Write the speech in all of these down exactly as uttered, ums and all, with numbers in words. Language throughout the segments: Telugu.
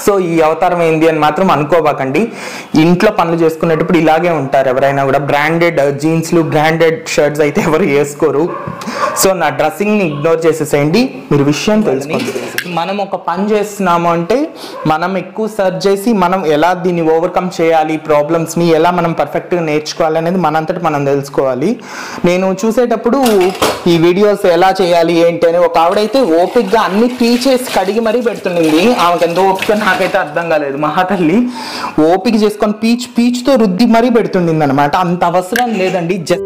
సో ఈ అవతారం ఏంది అని మాత్రం అనుకోబాకండి. ఇంట్లో పనులు చేసుకునేటప్పుడు ఇలాగే ఉంటారు ఎవరైనా కూడా. బ్రాండెడ్ జీన్స్లు బ్రాండెడ్ షర్ట్స్ అయితే ఎవరు వేసుకోరు. సో నా డ్రెస్సింగ్ని ఇగ్నోర్ చేసేసేయండి. మీరు విషయం తెలుసుకోండి. మనం ఒక పని చేస్తున్నాము అంటే మనం ఎక్కువ సర్చ్ చేసి మనం ఎలా దీన్ని ఓవర్కమ్ చేయాలి, ప్రాబ్లమ్స్ని ఎలా మనం పర్ఫెక్ట్గా నేర్చుకోవాలి అనేది మనంతటి మనం తెలుసుకోవాలి. నేను చూసేటప్పుడు ఈ వీడియోస్ ఎలా చేయాలి ఏంటి అని ఒక ఆవిడైతే ఓపిక్గా అన్ని పీచేసి కడిగి మరీ పెడుతుండింది. ఆమెకు ఎంతో ఓపిక నాకైతే అర్థం కాలేదు. మహాతల్లి ఓపిక చేసుకొని పీచ్ పీచ్తో రుద్ది మరీ పెడుతుండింది అనమాట. అంత అవసరం లేదండి. Just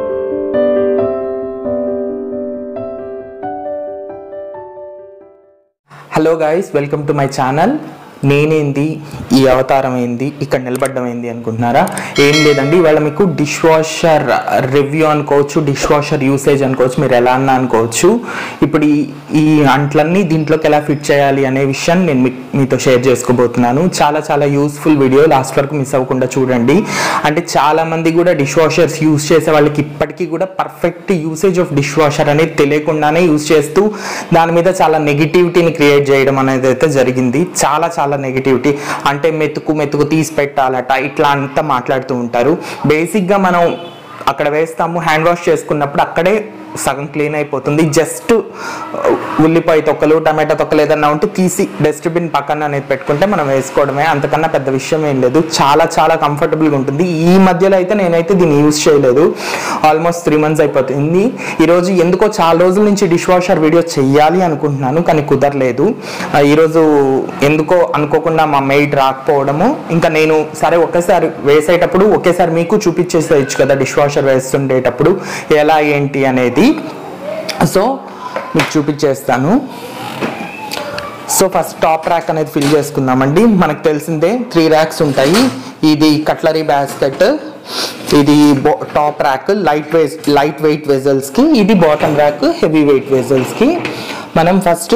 hello guys, welcome to my channel. నేనేంది, ఈ అవతారం ఏంది, ఇక్కడ నిలబడ్డం ఏంది అనుకుంటున్నారా? ఏం లేదండి, ఇవాళ మీకు డిష్ వాషర్ రివ్యూ అనుకోవచ్చు, డిష్ వాషర్ యూసేజ్ అనుకోవచ్చు, మీరు ఎలా అన్నా అనుకోవచ్చు. ఇప్పుడు ఈ ఈ అంట్లన్నీ దీంట్లోకి ఎలా ఫిట్ చేయాలి అనే విషయాన్ని నేను మీ మీతో షేర్ చేసుకోబోతున్నాను. చాలా చాలా యూస్ఫుల్ వీడియో, లాస్ట్ వరకు మిస్ అవ్వకుండా చూడండి. అంటే చాలామంది కూడా డిష్ వాషర్స్ యూస్ చేసే వాళ్ళకి ఇప్పటికీ కూడా perfect usage of dishwasher అనేది తెలియకుండానే యూస్ చేస్తూ దాని మీద చాలా నెగిటివిటీని క్రియేట్ చేయడం అనేది అయితే జరిగింది. చాలా చాలా నెగిటివిటీ, అంటే మెతుకు మెతుకు తీసి పెట్టాలట, ఇట్లా అంతా మాట్లాడుతూ ఉంటారు. బేసిక్గా మనం అక్కడ వేస్తాము, హ్యాండ్ వాష్ చేసుకున్నప్పుడు అక్కడే సగం క్లీన్ అయిపోతుంది. జస్ట్ ఉల్లిపాయ తొక్కలు, టమాటా తొక్కలు ఏదన్నా ఉంటే తీసి డస్ట్బిన్ పక్కన అనేది పెట్టుకుంటే మనం వేసుకోవడమే, అంతకన్నా పెద్ద విషయం ఏం లేదు. చాలా చాలా కంఫర్టబుల్గా ఉంటుంది. ఈ మధ్యలో అయితే నేనైతే దీన్ని యూజ్ చేయలేదు, ఆల్మోస్ట్ త్రీ మంత్స్ అయిపోతుంది. ఈరోజు ఎందుకో చాలా రోజుల నుంచి డిష్ వాషర్ వీడియో చెయ్యాలి అనుకుంటున్నాను, కానీ కుదరలేదు. ఈరోజు ఎందుకో అనుకోకుండా మా మెయిడ్ రాకపోవడము, ఇంకా నేను సరే ఒకేసారి వేసేటప్పుడు ఒకేసారి మీకు చూపించేసేయచ్చు కదా డిష్ వాషర్ వేస్తుండేటప్పుడు ఎలా ఏంటి అనేది. సో మీకు చూపించేస్తాను. సో ఫస్ట్ టాప్ ర్యాక్ అనేది ఫిల్ చేసుకుందామండి. మనకు తెలిసిందే త్రీ ర్యాక్స్ ఉంటాయి. ఇది కట్లరీ బాస్కెట్, ఇది top rack light weight light weight వెజల్స్కి, ఇది బాటమ్ ర్యాక్ హెవీ వెయిట్ వెజల్స్కి. మనం ఫస్ట్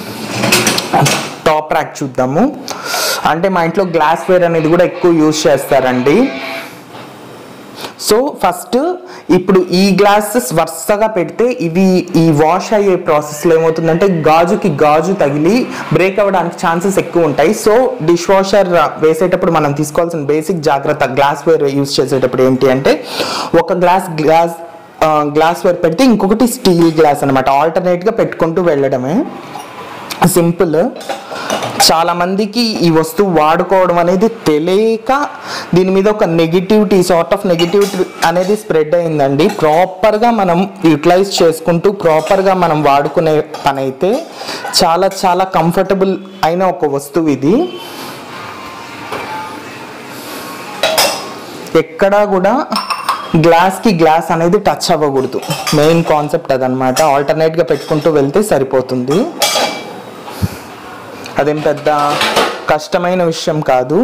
టాప్ ర్యాక్ చూద్దాము. అంటే మా ఇంట్లో గ్లాస్ వేర్ అనేది కూడా ఎక్కువ యూజ్ చేస్తారండి. సో ఫస్ట్ ఇప్పుడు ఈ గ్లాసెస్ వరుసగా పెడితే ఇవి ఈ వాష్ అయ్యే ప్రాసెస్లో ఏమవుతుందంటే గాజుకి గాజు తగిలి బ్రేక్ అవ్వడానికి ఛాన్సెస్ ఎక్కువ ఉంటాయి. సో డిష్ వాషర్ వేసేటప్పుడు మనం తీసుకోవాల్సిన బేసిక్ జాగ్రత్త గ్లాస్ వేర్ యూజ్ చేసేటప్పుడు ఏంటి అంటే, ఒక గ్లాస్ గ్లాస్ గ్లాస్ వేర్ పెడితే ఇంకొకటి స్టీల్ గ్లాస్ అనమాట, ఆల్టర్నేట్గా పెట్టుకుంటూ వెళ్ళడమే. సింపుల్. చాలామందికి ఈ వస్తువు వాడుకోవడం అనేది తెలియక దీని మీద ఒక నెగిటివిటీ, సార్ట్ ఆఫ్ నెగిటివిటీ అనేది స్ప్రెడ్ అయిందండి. ప్రాపర్గా మనం యూటిలైజ్ చేసుకుంటూ ప్రాపర్గా మనం వాడుకునే పని అయితే చాలా చాలా కంఫర్టబుల్ అయిన ఒక వస్తువు ఇది. ఎక్కడా కూడా గ్లాస్కి గ్లాస్ అనేది టచ్ అవ్వకూడదు, మెయిన్ కాన్సెప్ట్ అదనమాట. ఆల్టర్నేట్గా పెట్టుకుంటూ వెళ్తే సరిపోతుంది. అదేం పెద్ద కష్టమైన విషయం కాదు.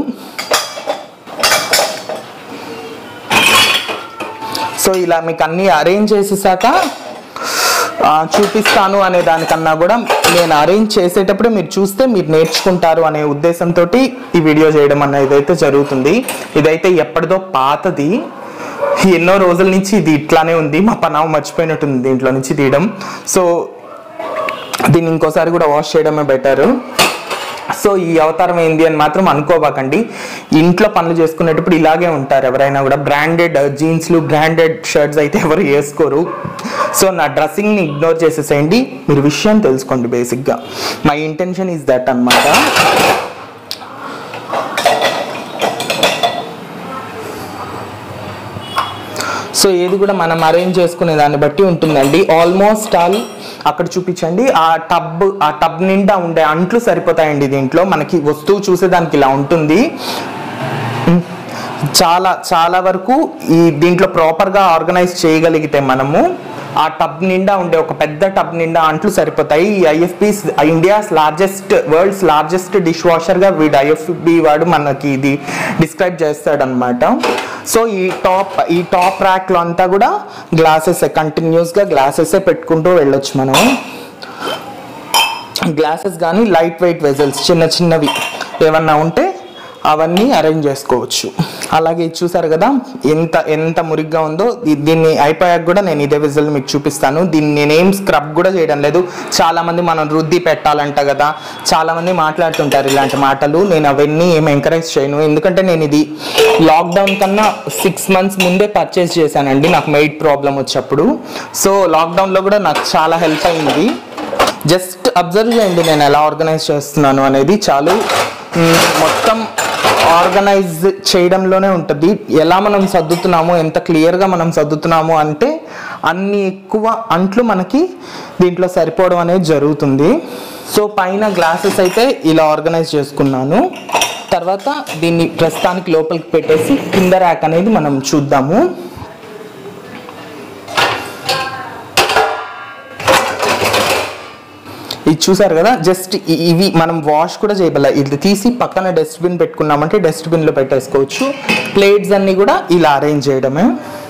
సో ఇలా మీకు అన్నీ అరేంజ్ చేసేసాక చూపిస్తాను అనే దానికన్నా కూడా నేను అరేంజ్ చేసేటప్పుడు మీరు చూస్తే మీరు నేర్చుకుంటారు అనే ఉద్దేశంతో ఈ వీడియో చేయడం అనేది అయితే జరుగుతుంది. ఇదైతే ఎప్పటిదో పాతది, ఎన్నో రోజుల నుంచి ఇది ఇట్లానే ఉంది. మా పనామ మర్చిపోయినట్టుంది దీంట్లో నుంచి తీయడం. సో దీన్ని ఇంకోసారి కూడా వాష్ చేయడమే బెటర్. సో ఈ అవతారం ఏంది అని మాత్రం అనుకోబాకండి. ఇంట్లో పనులు చేసుకునేటప్పుడు ఇలాగే ఉంటారు ఎవరైనా కూడా. బ్రాండెడ్ జీన్స్లు బ్రాండెడ్ షర్ట్స్ అయితే ఎవరు వేసుకోరు. సో నా డ్రెస్సింగ్ని ఇగ్నోర్ చేసేసేయండి. మీరు విషయం తెలుసుకోండి. బేసిక్గా మై ఇంటెన్షన్ ఈజ్ దట్ అన్నమాట. సో ఏది కూడా మనం అరేంజ్ చేసుకునే దాన్ని బట్టి ఉంటుందండి. ఆల్మోస్ట్ ఆల్ అక్కడ చూపించండి, ఆ టబ్ ఆ టబ్ నిండా ఉండే అంట్లు సరిపోతాయండి. దీంట్లో మనకి వస్తువు చూసేదానికి ఇలా ఉంటుంది. చాలా చాలా వరకు ఈ దీంట్లో ప్రాపర్గా ఆర్గనైజ్ చేయగలిగితే మనము ఆ టబ్ నిండా ఉండే ఒక పెద్ద టబ్ నిండా అంట్లు సరిపోతాయి. ఈ IFB India's largest world's largest డిష్ వాషర్గా వీడు ఐఎఫ్బి వాడు మనకి ఇది డిస్క్రైబ్ చేస్తాడనమాట. సో ఈ టాప్ ఈ టాప్ ర్యాక్లో అంతా కూడా గ్లాసెస్, కంటిన్యూస్గా గ్లాసెసే పెట్టుకుంటూ వెళ్ళొచ్చు మనం. గ్లాసెస్ కానీ లైట్ వెయిట్ వెజల్స్ చిన్న చిన్నవి ఏమన్నా ఉంటే అవన్నీ అరేంజ్ చేసుకోవచ్చు. అలాగే చూసారు కదా ఎంత ఎంత మురిగ్గా ఉందో. దీన్ని అయిపోయాక కూడా నేను ఇదే విజువల్ మీకు చూపిస్తాను. దీన్ని నేనేం స్క్రబ్ కూడా చేయడం లేదు. చాలామంది మనం రుద్ది పెట్టాలంట కదా, చాలామంది మాట్లాడుతుంటారు ఇలాంటి మాటలు. నేను అవన్నీ ఏం ఎంకరేజ్ చేయను, ఎందుకంటే నేను ఇది లాక్డౌన్ కన్నా సిక్స్ మంత్స్ ముందే పర్చేస్ చేశానండి నాకు మెయిడ్ ప్రాబ్లం వచ్చేప్పుడు. సో లాక్డౌన్లో కూడా నాకు చాలా హెల్ప్ అయింది. జస్ట్ అబ్జర్వ్ చేయండి నేను ఎలా ఆర్గనైజ్ చేస్తున్నాను అనేది. చాలు, మొత్తం ఆర్గనైజ్ చేయడంలోనే ఉంటుంది. ఎలా మనం సర్దుతున్నామో, ఎంత క్లియర్గా మనం సర్దుతున్నామో అంటే అన్ని ఎక్కువ అంట్లు మనకి దీంట్లో సరిపోవడం అనేది జరుగుతుంది. సో పైన గ్లాసెస్ అయితే ఇలా ఆర్గనైజ్ చేసుకున్నాను. తర్వాత దీన్ని ప్రస్తుతానికి లోపలికి పెట్టేసి కింద ర్యాక్ అనేది మనం చూద్దాము. ఇది చూసారు కదా, జస్ట్ ఇవి మనం వాష్ కూడా చేయబల్ల. ఇది తీసి పక్కన డస్ట్బిన్ పెట్టుకున్నామంటే డస్ట్బిన్లో పెట్టేసుకోవచ్చు. ప్లేట్స్ అన్నీ కూడా ఇలా అరేంజ్ చేయడమే.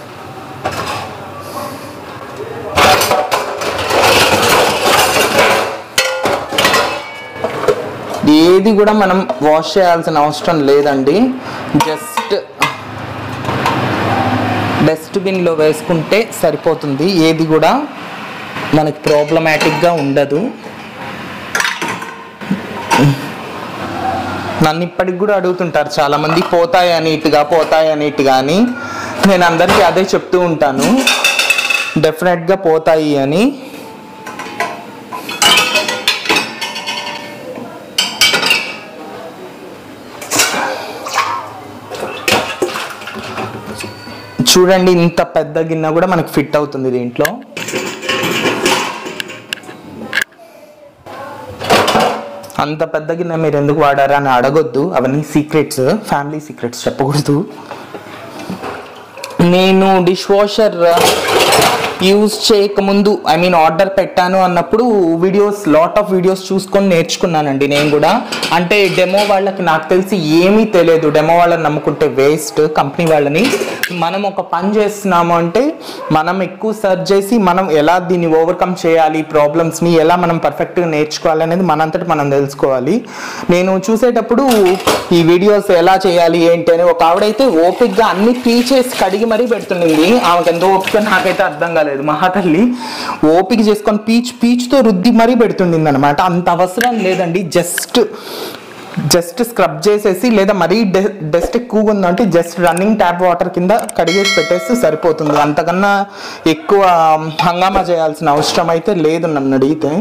ఏది కూడా మనం వాష్ చేయాల్సిన అవసరం లేదండి. జస్ట్ డస్ట్బిన్లో వేసుకుంటే సరిపోతుంది. ఏది కూడా మనకి ప్రాబ్లమాటిక్గా ఉండదు. నన్ను ఇప్పటికి కూడా అడుగుతుంటారు చాలామంది, పోతాయి అన్నిటిగా పోతాయి అన్నిటిగా అని. నేను అందరికీ అదే చెప్తూ ఉంటాను, డెఫినెట్గా పోతాయి అని. చూడండి, ఇంత పెద్ద గిన్నె కూడా మనకు ఫిట్ అవుతుంది దీంట్లో. అంత పెద్ద గిన్నె మీరు ఎందుకు వాడారా అని అడగొద్దు, అవన్నీ సీక్రెట్స్, ఫ్యామిలీ సీక్రెట్స్ చెప్పకూడదు. నేను డిష్ వాషర్ యూజ్ చేయకముందు, ఐ మీన్ ఆర్డర్ పెట్టాను అన్నప్పుడు వీడియోస్, లాట్ ఆఫ్ వీడియోస్ చూసుకొని నేర్చుకున్నానండి నేను కూడా. అంటే డెమో వాళ్ళకి నాకు తెలిసి ఏమీ తెలియదు, డెమో వాళ్ళని నమ్ముకుంటే వేస్ట్. కంపెనీ వాళ్ళని మనం ఒక పని చేస్తున్నాము అంటే మనం ఎక్కువ సర్చ్ చేసి మనం ఎలా దీన్ని ఓవర్కమ్ చేయాలి, ప్రాబ్లమ్స్ని ఎలా మనం పర్ఫెక్ట్గా నేర్చుకోవాలి అనేది మనంతటి మనం తెలుసుకోవాలి. నేను చూసేటప్పుడు ఈ వీడియోస్ ఎలా చేయాలి ఏంటి అని ఒక ఆవిడైతే ఓపిక్గా అన్ని పీచేసి కడిగి మరీ పెడుతుండింది. ఆమెకు ఎంతో ఓపిక నాకైతే అర్థం కాలేదు. మహాతల్లి ఓపిక చేసుకొని పీచ్ పీచ్తో రుద్ది మరీ పెడుతుండింది అనమాట. అంత అవసరం లేదండి. జస్ట్ జస్ట్ స్క్రబ్ చేసేసి, లేదా మరీ డస్ట్ ఎక్కువగా ఉందంటే జస్ట్ రన్నింగ్ ట్యాప్ వాటర్ కింద కడిగేసి పెట్టేస్తే సరిపోతుంది. అంతకన్నా ఎక్కువ హంగామా చేయాల్సిన అవసరం అయితే లేదు నన్ను అడిగితే.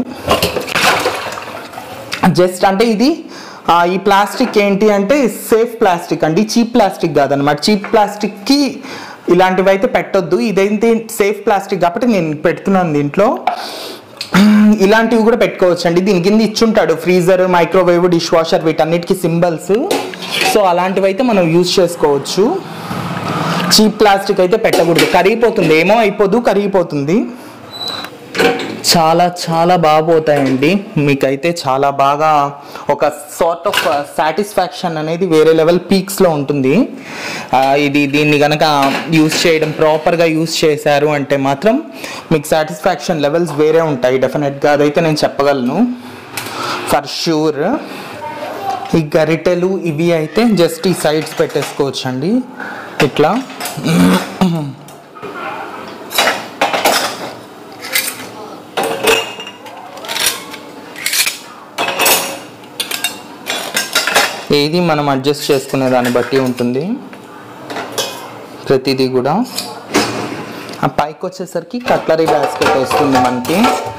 జస్ట్ అంటే ఇది ఈ ప్లాస్టిక్ ఏంటి అంటే సేఫ్ ప్లాస్టిక్ అండి, చీప్ ప్లాస్టిక్ కాదనమాట. చీప్ ప్లాస్టిక్కి ఇలాంటివి అయితే పెట్టొద్దు. ఇదేంటి సేఫ్ ప్లాస్టిక్ కాబట్టి నేను పెడుతున్నాను దీంట్లో. ఇలాంటివి కూడా పెట్టుకోవచ్చు అండి. దీని కింద ఇచ్చుంటాడు ఫ్రీజర్, మైక్రోవేవ్, డిష్ వాషర్, వీటన్నిటికీ సింబల్స్. సో అలాంటివి అయితే మనం యూజ్ చేసుకోవచ్చు. చీప్ ప్లాస్టిక్ అయితే పెట్టకూడదు, కరిగిపోతుంది. ఏమో అయిపోదు, కరిగిపోతుంది. చాలా చాలా బాగా పోతాయండి. మీకైతే చాలా బాగా ఒక సార్ట్ ఆఫ్ సాటిస్ఫాక్షన్ అనేది వేరే లెవెల్ పీక్స్లో ఉంటుంది. ఇది దీన్ని కనుక యూస్ చేయడం, ప్రాపర్గా యూస్ చేశారు అంటే మాత్రం మీకు సాటిస్ఫాక్షన్ లెవెల్స్ వేరే ఉంటాయి డెఫినెట్గా. అదైతే నేను చెప్పగలను ఫర్ ష్యూర్. ఈ గరిటెలు ఇవి అయితే జస్ట్ ఈ సైడ్స్ పెట్టేసుకోవచ్చు అండి ఇట్లా. ఏది మనం అడ్జస్ట్ చేసుకునే దాన్ని బట్టి ఉంటుంది ప్రతిదీ కూడా. ఆ పైకి వచ్చేసరికి కట్లరీ బాస్కెట్ వస్తుంది మనకి.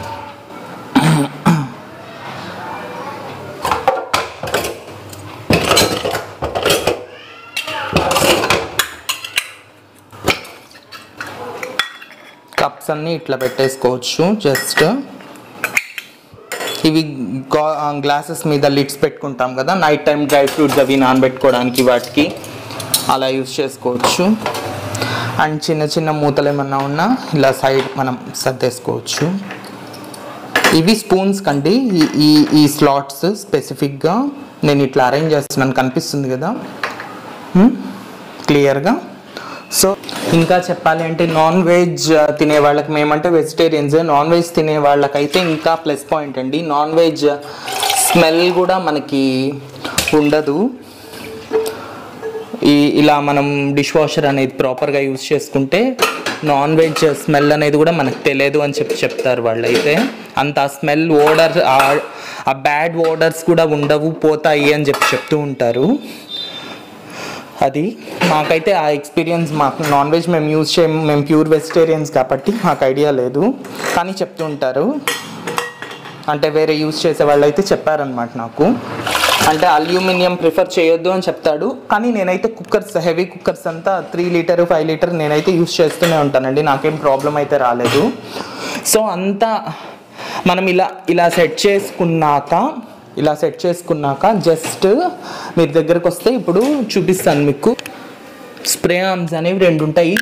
కప్స్ అన్నీ ఇట్లా పెట్టేసుకోవచ్చు. జస్ట్ ఇవి గ్లాసెస్ మీద లిడ్స్ పెట్టుకుంటాం కదా, నైట్ టైం డ్రై ఫ్రూట్స్ అవి నానబెట్టుకోవడానికి వాటికి అలా యూస్ చేసుకోవచ్చు. అండ్ చిన్న చిన్న మూతలు ఏమన్నా ఉన్నా ఇలా సైడ్ మనం సర్దేసుకోవచ్చు. ఇవి స్పూన్స్ కండి, ఈ ఈ స్లాట్స్ స్పెసిఫిక్గా నేను ఇట్లా అరేంజ్ చేస్తున్నాను, కనిపిస్తుంది కదా క్లియర్గా. సో ఇంకా చెప్పాలి అంటే నాన్ వెజ్ తినే వాళ్ళకి, మేమంటే వెజిటేరియన్స్, నాన్ వెజ్ తినే వాళ్ళకైతే ఇంకా ప్లస్ పాయింట్ అండి. నాన్ వెజ్ స్మెల్ కూడా మనకి ఉండదు. ఈ ఇలా మనం డిష్ వాషర్ అనేది ప్రాపర్గా యూజ్ చేసుకుంటే నాన్ వెజ్ స్మెల్ అనేది కూడా మనకు తెలియదు అని చెప్పి చెప్తారు వాళ్ళు. అయితే అంత స్మెల్ ఓడర్ ఆ బ్యాడ్ ఓడర్స్ కూడా ఉండవు, పోతాయి అని చెప్పి చెప్తూ ఉంటారు. అది మాకైతే ఆ ఎక్స్పీరియన్స్, మాకు నాన్ వెజ్ మేము యూజ్ చేయం, మేము ప్యూర్ వెజిటేరియన్స్ కాబట్టి మాకు ఐడియా లేదు, కానీ చెప్తూ ఉంటారు. అంటే వేరే యూజ్ చేసే వాళ్ళు అయితే చెప్పారనమాట నాకు. అంటే అల్యూమినియం ప్రిఫర్ చేయొద్దు అని చెప్తాడు, కానీ నేనైతే కుక్కర్స్, హెవీ కుక్కర్స్ అంతా త్రీ లీటర్ ఫైవ్ లీటర్ నేనైతే యూజ్ చేస్తూనే ఉంటానండి, నాకేం ప్రాబ్లం అయితే రాలేదు. సో అంతా మనం ఇలా ఇలా సెట్ చేసుకున్నాక ఇలా సెట్ చేసుకున్నాక జస్ట్ మీరు దగ్గరకు వస్తే ఇప్పుడు చూపిస్తాను మీకు. స్ప్రే ఆర్మ్స్ అనేవి రెండు ఉంటాయి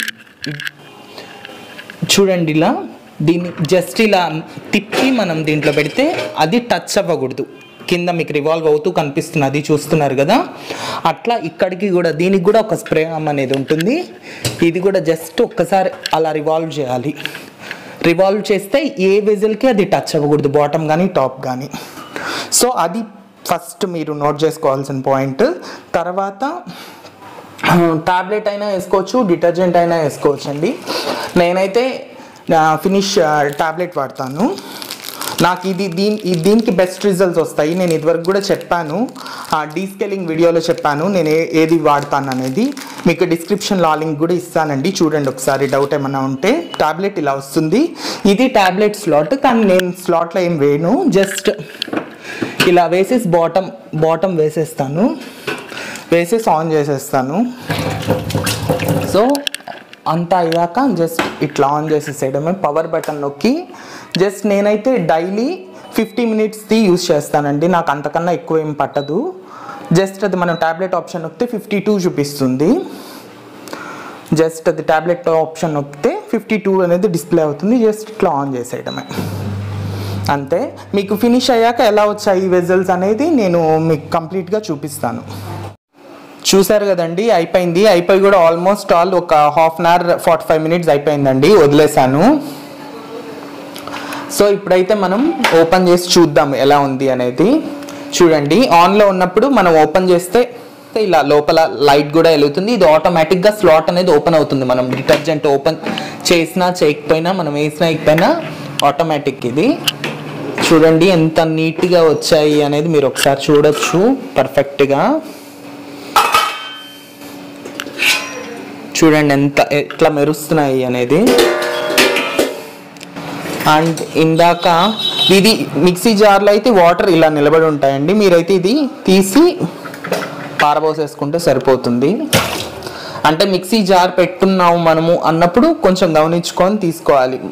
చూడండి. ఇలా దీన్ని జస్ట్ ఇలా తిప్పి మనం దీంట్లో పెడితే అది టచ్ అవ్వకూడదు, కింద మీకు రివాల్వ్ అవుతూ కనిపిస్తుంది, అది చూస్తున్నారు కదా. అట్లా ఇక్కడికి కూడా దీనికి కూడా ఒక స్ప్రే ఆర్మ్ అనేది ఉంటుంది. ఇది కూడా జస్ట్ ఒక్కసారి అలా రివాల్వ్ చేయాలి. రివాల్వ్ చేస్తే ఏ వెజల్కి అది టచ్ అవ్వకూడదు, బాటమ్ కానీ టాప్ కానీ. సో అది ఫస్ట్ మీరు నోట్ చేసుకోవాల్సిన పాయింట్. తర్వాత టాబ్లెట్ అయినా వేసుకోవచ్చు, డిటర్జెంట్ అయినా వేసుకోవచ్చు అండి. నేనైతే ఫినిష్ టాబ్లెట్ వాడతాను, నాకు ఇది దీని దీనికి బెస్ట్ రిజల్ట్స్ వస్తాయి. నేను ఇదివరకు కూడా చెప్పాను, డీస్కేలింగ్ వీడియోలో చెప్పాను నేను ఏ ఏది వాడతాను అనేది. మీకు డిస్క్రిప్షన్లో ఆ లింక్ కూడా ఇస్తానండి, చూడండి ఒకసారి, డౌట్ ఏమన్నా ఉంటే. టాబ్లెట్ ఇలా వస్తుంది, ఇది టాబ్లెట్ స్లాట్, కానీ నేను స్లాట్లో ఏం వేయను, జస్ట్ ఇలా వేసేసి బాటమ్ బాటమ్ వేసేస్తాను, వేసేసి ఆన్ చేసేస్తాను. సో అంతా అయ్యాక జస్ట్ ఇట్లా ఆన్ చేసేసేయడమే, పవర్ బటన్ నొక్కి. జస్ట్ నేనైతే డైలీ ఫిఫ్టీ మినిట్స్ది యూజ్ చేస్తానండి, నాకు అంతకన్నా ఎక్కువ ఏం పట్టదు. జస్ట్ అది మనం ట్యాబ్లెట్ ఆప్షన్ నొక్కితే ఫిఫ్టీ టూ చూపిస్తుంది. జస్ట్ అది ట్యాబ్లెట్ ఆప్షన్ నొక్కితే ఫిఫ్టీ టూ అనేది డిస్ప్లే అవుతుంది. జస్ట్ ఇట్లా ఆన్ చేసేయడమే అంతే. మీకు ఫినిష్ అయ్యాక ఎలా వచ్చాయి వెజల్స్ అనేది నేను మీకు కంప్లీట్గా చూపిస్తాను. చూసారు కదండి, అయిపోయింది. అయిపోయి కూడా ఆల్మోస్ట్ ఆల్ ఒక half an hour forty five minutes అయిపోయిందండి, వదిలేసాను. సో ఇప్పుడైతే మనం ఓపెన్ చేసి చూద్దాం ఎలా ఉంది అనేది. చూడండి, ఆన్లో ఉన్నప్పుడు మనం ఓపెన్ చేస్తే ఇలా లోపల లైట్ కూడా వెలుగుతుంది. ఇది ఆటోమేటిక్గా స్లాట్ అనేది ఓపెన్ అవుతుంది, మనం డిటర్జెంట్ ఓపెన్ చేసినా చేయకపోయినా, మనం వేసినా ఇకపోయినా ఆటోమేటిక్. ఇది చూడండి ఎంత నీట్గా వచ్చాయి అనేది మీరు ఒకసారి చూడొచ్చు పర్ఫెక్ట్గా. చూడండి ఎంత ఎట్లా మెరుస్తున్నాయి అనేది. అండ్ ఇందాక ఇది మిక్సీ జార్లో అయితే వాటర్ ఇలా నిలబడి ఉంటాయండి, మీరైతే ఇది తీసి పారబోసేసుకుంటే సరిపోతుంది. అంటే మిక్సీ జార్ పెట్టున్నాము మనము అన్నప్పుడు కొంచెం గమనించుకొని తీసుకోవాలి.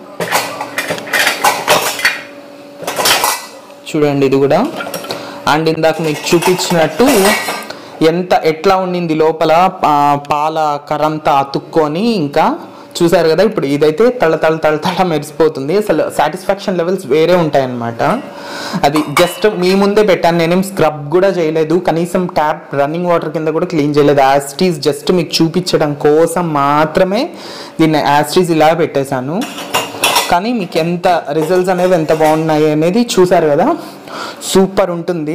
చూడండి ఇది కూడా. అండ్ ఇందాక మీకు చూపించినట్టు ఎంత ఎట్లా ఉండింది లోపల, పాల కరంతా అతుక్కొని, ఇంకా చూసారు కదా. ఇప్పుడు ఇదైతే తళ తళ తళ తళ మెరిసిపోతుంది, అసలు సాటిస్ఫాక్షన్ లెవెల్స్ వేరే ఉంటాయన్నమాట. అది జస్ట్ మీ ముందే పెట్టాను, నేనేం స్క్రబ్ కూడా చేయలేదు, కనీసం ట్యాప్ రన్నింగ్ వాటర్ కింద కూడా క్లీన్ చేయలేదు. యాస్టీస్ జస్ట్ మీకు చూపించడం కోసం మాత్రమే దీన్ని యాస్టీస్ ఇలా పెట్టేశాను. కానీ మీకు ఎంత రిజల్ట్స్ అనేవి ఎంత బాగున్నాయి అనేది చూసారు కదా, సూపర్ ఉంటుంది.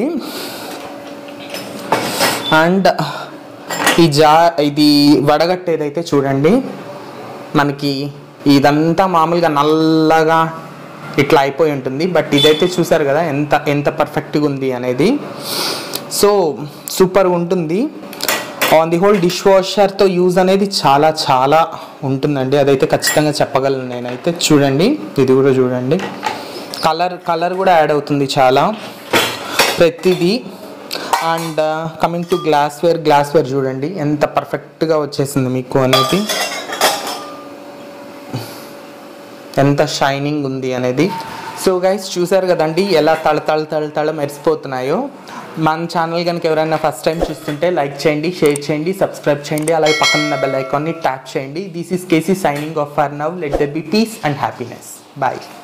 అండ్ ఈ జా ఇది వడగట్టేదైతే చూడండి, మనకి ఇదంతా మామూలుగా నల్లగా ఇట్లా అయిపోయి ఉంటుంది, బట్ ఇదైతే చూసారు కదా ఎంత ఎంత పర్ఫెక్ట్గా ఉంది అనేది. సో సూపర్ ఉంటుంది. ఆన్ ది హోల్ డిష్ వాషర్తో యూజ్ అనేది చాలా చాలా ఉంటుందండి, అదైతే ఖచ్చితంగా చెప్పగలను నేనైతే. చూడండి ఇది కూడా చూడండి, కలర్ కలర్ కూడా యాడ్ అవుతుంది చాలా ప్రతిదీ. And coming to glassware, glassware చూడండి ఎంత పర్ఫెక్ట్గా వచ్చేసింది మీకు అనేది, ఎంత షైనింగ్ ఉంది అనేది. సో గైస్ చూసారు కదండి ఎలా తళ తళ తళ తళ మెరిసిపోతున్నాయో. మన ఛానల్ కనుక ఎవరైనా ఫస్ట్ టైం చూస్తుంటే లైక్ చేయండి, షేర్ చేయండి, సబ్స్క్రైబ్ చేయండి, అలాగే పక్కన ఉన్న బెల్ ఐకాన్ని ట్యాప్ చేయండి. This is KC signing off for now. Let there be peace and happiness. Bye.